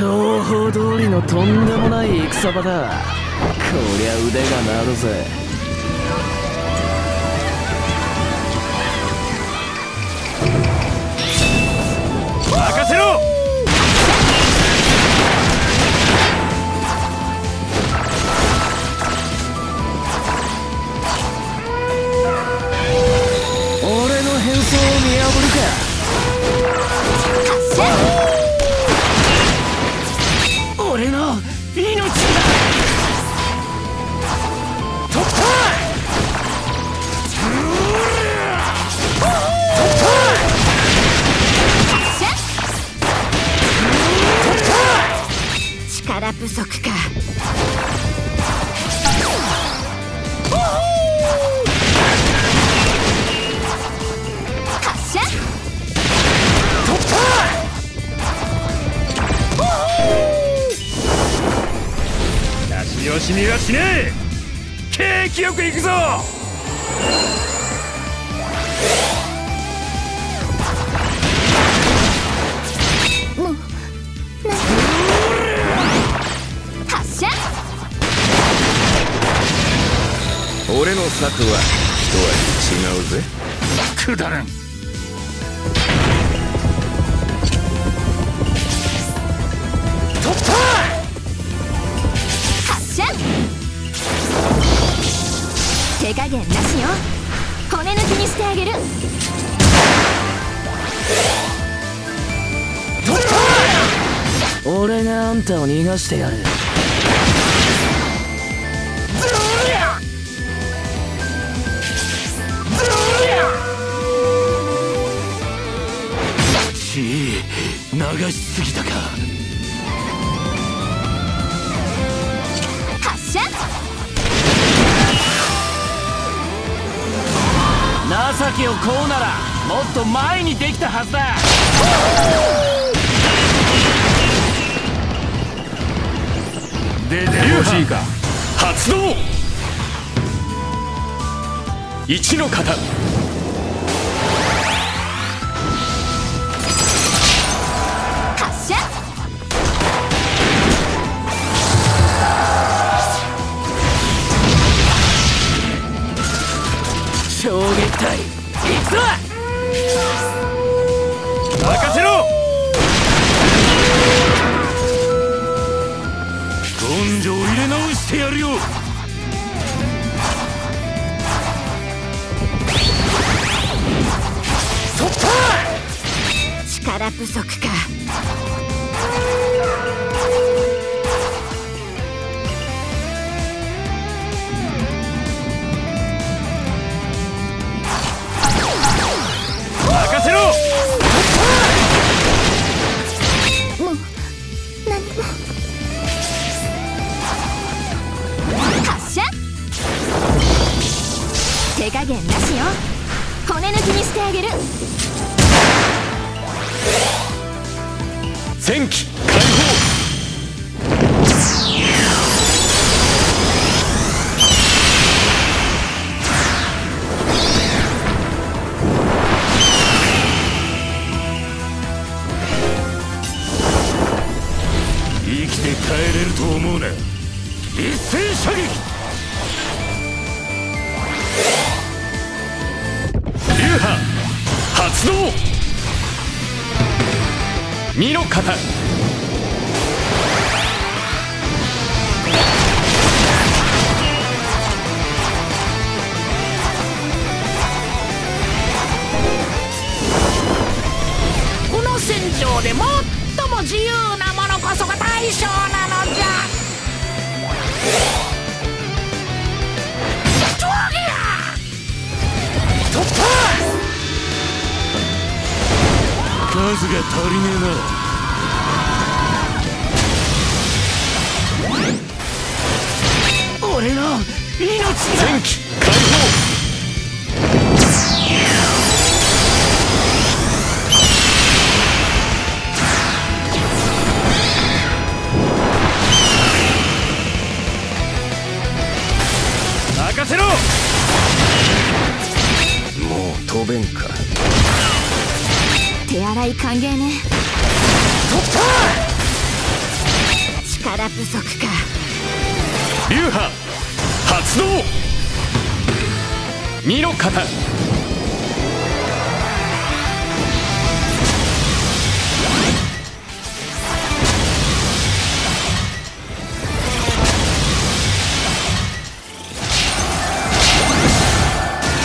情報通りのとんでもない戦場だ。こりゃ腕が鳴るぜ。任せろ。俺の変装を見破るか。俺の命だ。突破。 力不足か。発射。突破。 出し惜しみはしねえ。景気よく行くぞ。 もう発射。 俺の策は一味違うぜ。くだらん。突破。 発射。手加減なしよ。骨抜きにしてあげる。 突破。俺があんたを逃がしてやる。流しすぎたか。 発射。 情けをこうならもっと前にできたはずだ。出てよろしいか。発動。一の型。衝撃隊行くぞ。任せろ。根性入れ直してやるよ。突破。 力不足か。 任せろ。 もう何も。発射。手加減なしよ。骨抜きにしてあげる。 戦機解放。生きて帰れると思うな。一斉射撃。流派発動。身の型。 この戦場で最も自由なものこそが大将なのじゃ。 突破。数が足りねえな。俺の命が。戦機解放。任せろ。もう飛べんか。 手洗い歓迎ね。 突破。 力不足か。 流派発動。身の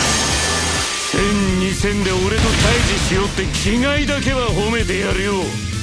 型。1000、2000で俺と対峙しようって気概だけは褒めてやるよ。